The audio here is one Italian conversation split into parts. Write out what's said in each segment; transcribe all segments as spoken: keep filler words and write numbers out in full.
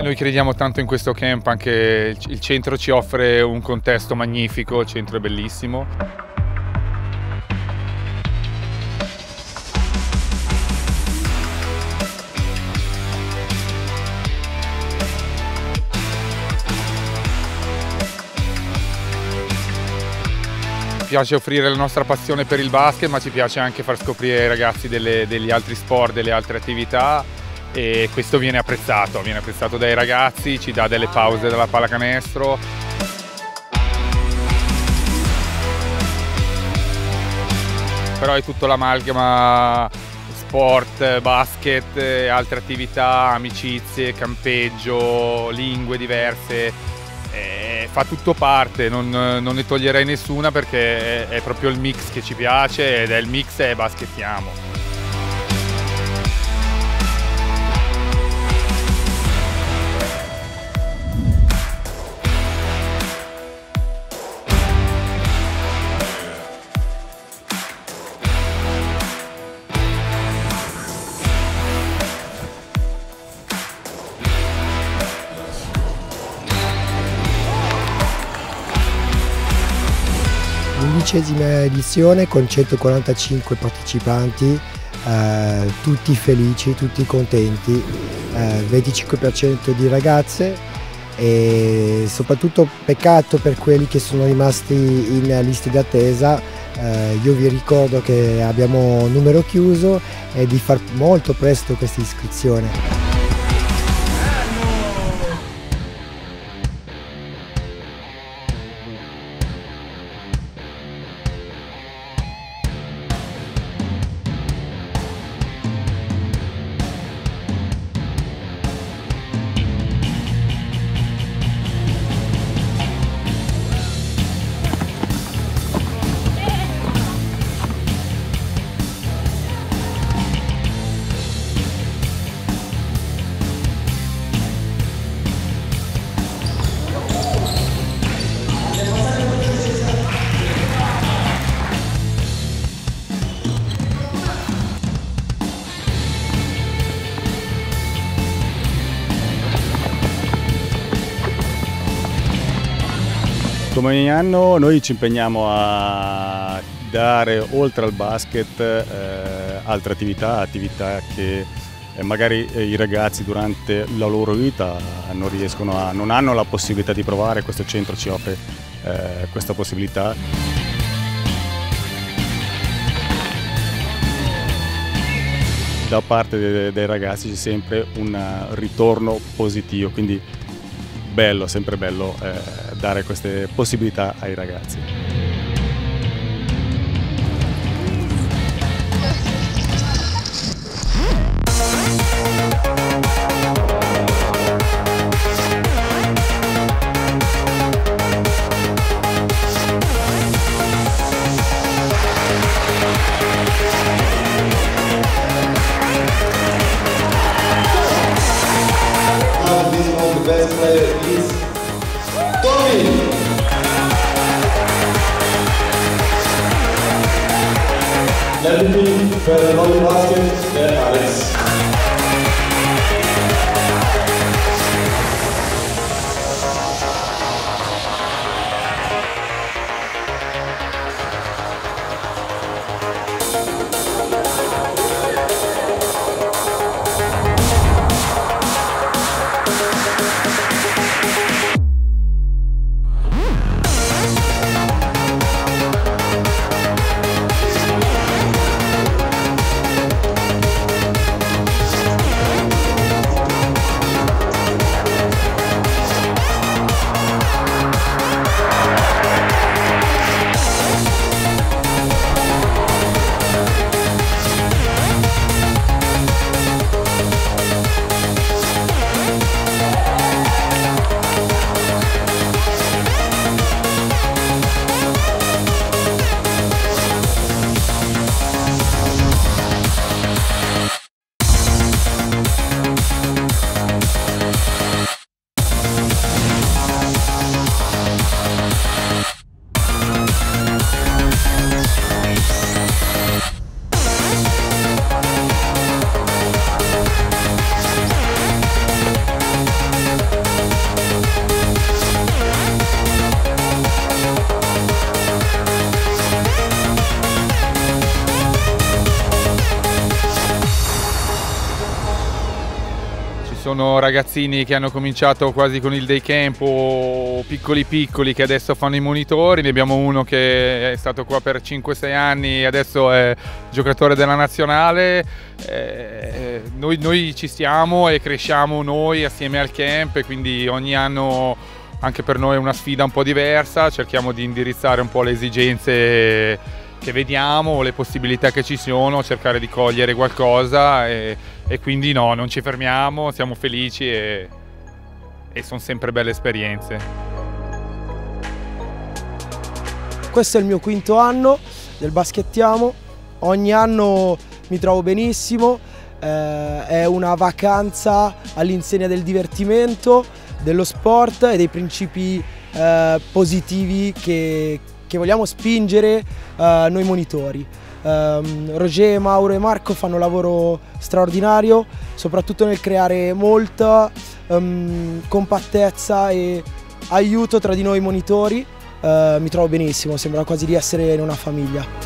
noi crediamo tanto in questo camp, anche il centro ci offre un contesto magnifico, il centro è bellissimo. Ci piace offrire la nostra passione per il basket, ma ci piace anche far scoprire ai ragazzi delle, degli altri sport, delle altre attività, e questo viene apprezzato, viene apprezzato dai ragazzi, ci dà delle pause dalla pallacanestro. Però è tutto l'amalgama sport, basket, altre attività, amicizie, campeggio, lingue diverse. Eh, fa tutto parte, non, non ne toglierei nessuna perché è, è proprio il mix che ci piace ed è il mix e baskettiamo. L'undicesima edizione con centoquarantacinque partecipanti, eh, tutti felici, tutti contenti, eh, venticinque per cento di ragazze e soprattutto peccato per quelli che sono rimasti in liste d'attesa. Eh, io vi ricordo che abbiamo un numero chiuso e di far molto presto questa iscrizione. Come ogni anno noi ci impegniamo a dare oltre al basket eh, altre attività, attività che eh, magari i ragazzi durante la loro vita non riescono a, non hanno la possibilità di provare. Questo centro ci offre eh, questa possibilità. Da parte dei, dei ragazzi c'è sempre un ritorno positivo, quindi bello, sempre bello eh, dare queste possibilità ai ragazzi. The best player is Tommy. Let me be for the volley basket and Alex. sono ragazzini che hanno cominciato quasi con il day camp o piccoli piccoli che adesso fanno i monitori. Ne abbiamo uno che è stato qua per cinque sei anni e adesso è giocatore della nazionale. Eh, noi, noi ci stiamo e cresciamo noi assieme al camp e quindi ogni anno anche per noi è una sfida un po' diversa. Cerchiamo di indirizzare un po' le esigenze che vediamo, le possibilità che ci sono, cercare di cogliere qualcosa e, e quindi no, non ci fermiamo, siamo felici e, e sono sempre belle esperienze. Questo è il mio quinto anno del Baschettiamo, ogni anno mi trovo benissimo, eh, è una vacanza all'insegna del divertimento, dello sport e dei principi eh, positivi che che vogliamo spingere uh, noi monitori. Um, Roger, Mauro e Marco fanno un lavoro straordinario, soprattutto nel creare molta um, compattezza e aiuto tra di noi monitori. Uh, mi trovo benissimo, sembra quasi di essere in una famiglia.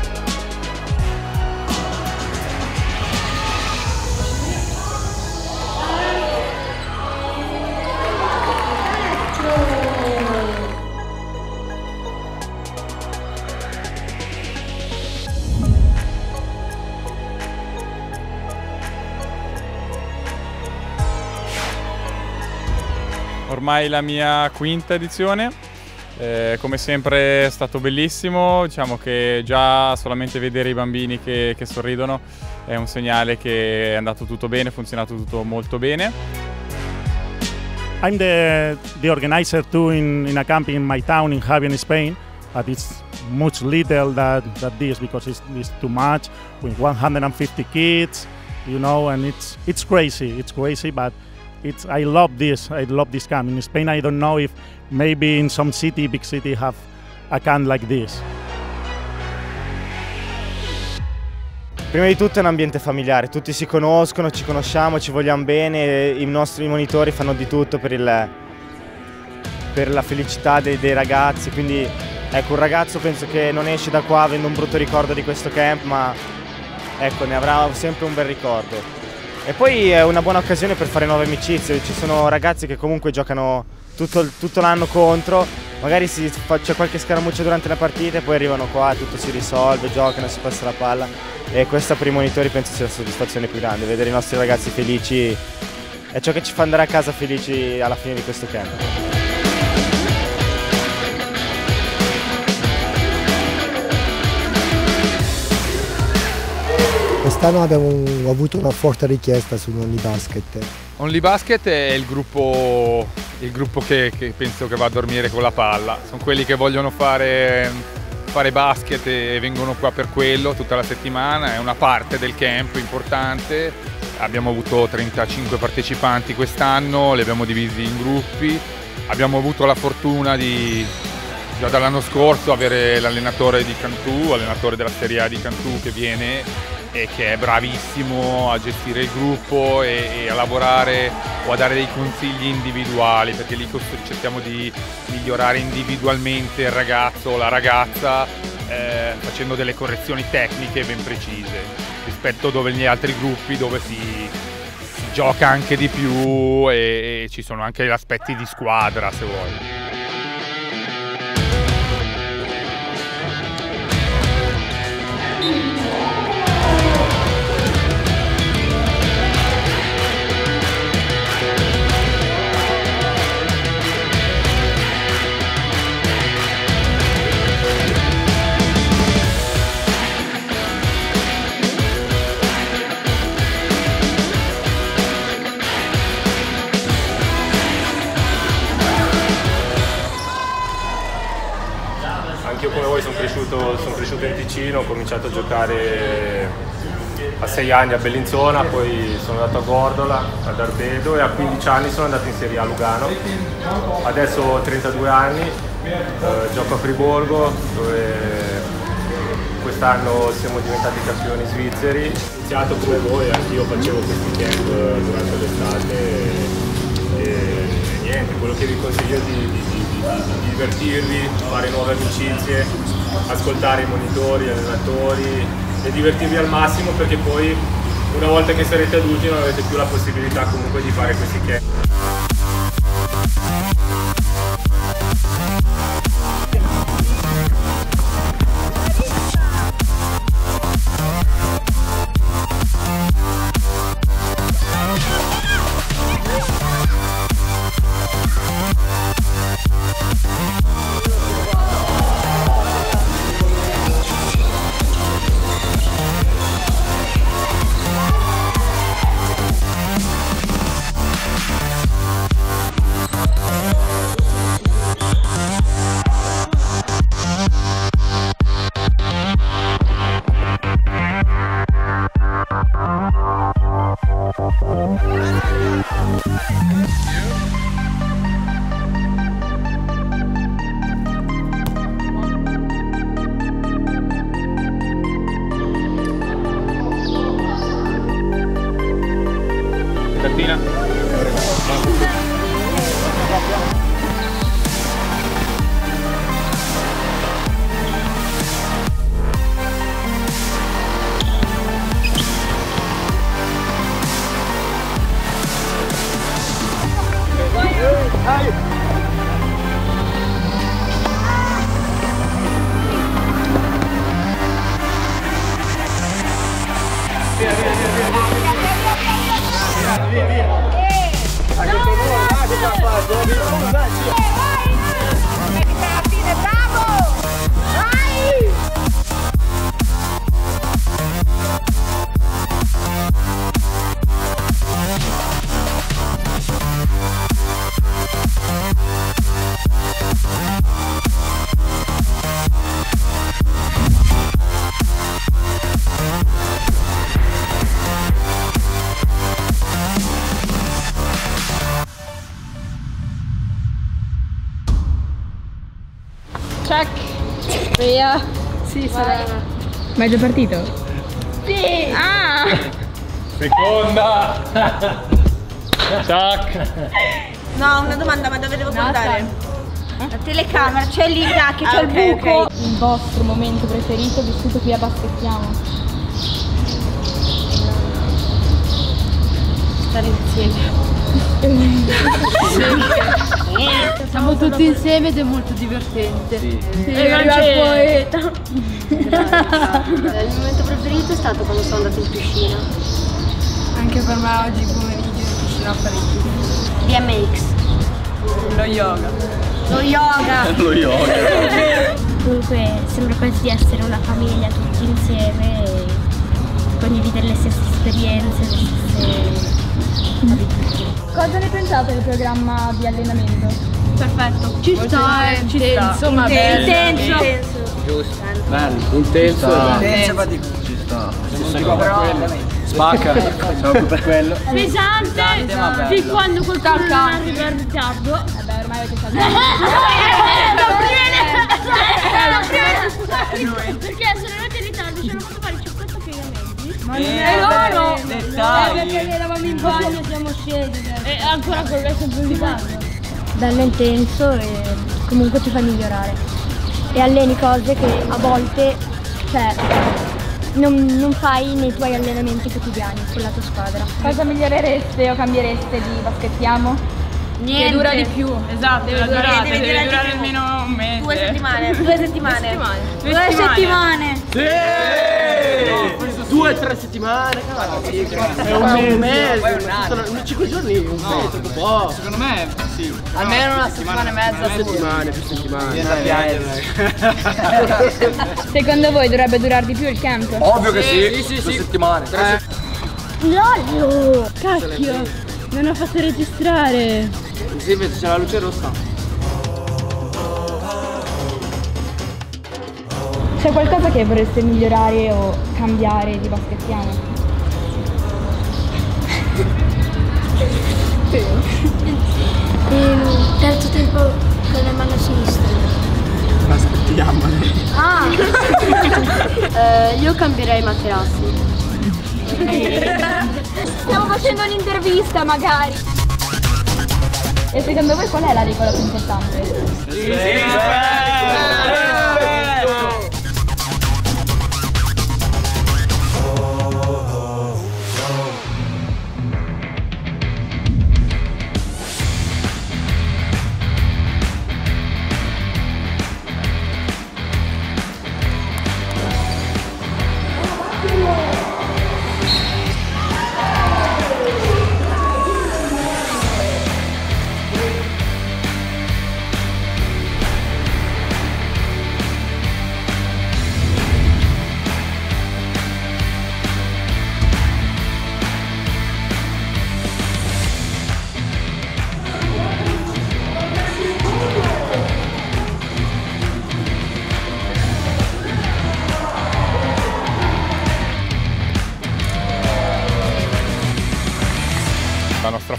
Ormai la mia quinta edizione, eh, come sempre è stato bellissimo, diciamo che già solamente vedere i bambini che, che sorridono è un segnale che è andato tutto bene, è funzionato tutto molto bene. I'm the, the organizer too in, in a camp in my town in Javier, in Spain, but it's much little that, that this because it's, it's too much with one hundred fifty kids, you know, and it's, it's crazy, it's crazy, but It's, I love this, I love this camp. In Spain I don't know if maybe in some city, big city have a camp like this. Prima di tutto è un ambiente familiare, tutti si conoscono, ci conosciamo, ci vogliamo bene, i nostri monitori fanno di tutto per, il, per la felicità dei, dei ragazzi, quindi ecco, un ragazzo penso che non esce da qua avendo un brutto ricordo di questo camp, ma ecco, ne avrà sempre un bel ricordo. E poi è una buona occasione per fare nuove amicizie, ci sono ragazzi che comunque giocano tutto, tutto l'anno contro, magari c'è qualche scaramuccia durante la partita e poi arrivano qua, tutto si risolve, giocano, si passa la palla e questa per i monitori penso sia la soddisfazione più grande, vedere i nostri ragazzi felici è ciò che ci fa andare a casa felici alla fine di questo camp. Quest'anno abbiamo avuto una forte richiesta su Only Basket. Only Basket è il gruppo, il gruppo che, che penso che va a dormire con la palla. Sono quelli che vogliono fare, fare basket e vengono qua per quello tutta la settimana. È una parte del camp importante. Abbiamo avuto trentacinque partecipanti quest'anno, li abbiamo divisi in gruppi. Abbiamo avuto la fortuna di, già dall'anno scorso, avere l'allenatore di Cantù, allenatore della Serie A di Cantù che viene e che è bravissimo a gestire il gruppo e, e a lavorare o a dare dei consigli individuali, perché lì cerchiamo di migliorare individualmente il ragazzo o la ragazza eh, facendo delle correzioni tecniche ben precise rispetto dove negli altri gruppi dove si, si gioca anche di più e, e ci sono anche gli aspetti di squadra, se vuoi. Anch'io come voi sono cresciuto, sono cresciuto in Ticino, ho cominciato a giocare a sei anni a Bellinzona, poi sono andato a Gordola, ad Arbedo e a quindici anni sono andato in Serie A a Lugano. Adesso ho trentadue anni, eh, gioco a Friburgo dove quest'anno siamo diventati campioni svizzeri. Ho iniziato come voi, anch'io facevo questi camp durante l'estate e, e niente, quello che vi consiglio è di, di, di di divertirvi, fare nuove amicizie, ascoltare i monitori, gli allenatori e divertirvi al massimo, perché poi una volta che sarete adulti non avete più la possibilità comunque di fare questi catch. Cartina. Via, via! A che cosa che ha fatto? Bravo! Vai! Check. Via. Sì, sarà. Ma è già partito? Sì. Ah. Seconda. Tac. No, una domanda, ma dove devo No, guardare? La telecamera, c'è lì che c'è Ah, il ok, buco. ok. Il vostro momento preferito vissuto qui a Baschettiamo? Stare insieme. Siamo tutti insieme ed è molto divertente. Sì. E il poeta. Il momento preferito è stato quando sono andata in piscina. Anche per me oggi pomeriggio in piscina a Parigi. B M X. Lo yoga. Lo yoga. Lo yoga. Comunque sembra quasi di essere una famiglia tutti insieme e condividere le stesse esperienze, le stesse abitudini. Cosa ne pensate del programma di allenamento? Perfetto. Ci sta, è intenso, ma bello. Intenso. Giusto. Bello. Intenso. Intenso, faticoso. Ci sta. Spacca. Siamo qui per quello. pesante fin quando qualcuno non arriva in ritardo. Vabbè, ormai avete fatto. Perché sono andati in ritardo, ci hanno fatto fare cinquanta piegamenti. Ma non è loro! Perché eravamo in bagno e siamo scesi. E ancora con lei sempre in ritardo. Bello intenso e comunque ti fa migliorare. E alleni cose che a volte, cioè, non, non fai nei tuoi allenamenti quotidiani con la tua squadra. Cosa migliorereste o cambiereste di Baschettiamo? Niente. Che dura di più. Esatto, deve durare, deve, deve durare almeno un mese. Due settimane. Due settimane. Due settimane. Due settimane. Sì! Due o tre settimane, è un mese, sono cinque giorni, un mese, un po'. Secondo me sì. Almeno una settimana e mezza, settimane, più settimane. Secondo voi dovrebbe durare di più il camp? Ovvio che sì, sì, sì, due settimane. Lollo! Cacchio, non ho fatto registrare. Sì, vedi, c'è la luce rossa. C'è qualcosa che vorreste migliorare o cambiare di Baschettiamo? Il terzo tempo con la mano sinistra. Aspettiamo. Ah! eh, io cambierei i materassi. Stiamo facendo un'intervista magari. E secondo voi qual è la regola più importante?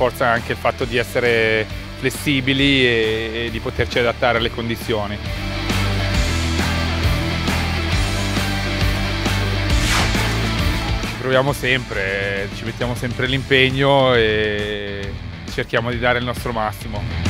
rafforza anche il fatto di essere flessibili e, e di poterci adattare alle condizioni. Ci proviamo sempre, ci mettiamo sempre l'impegno e cerchiamo di dare il nostro massimo.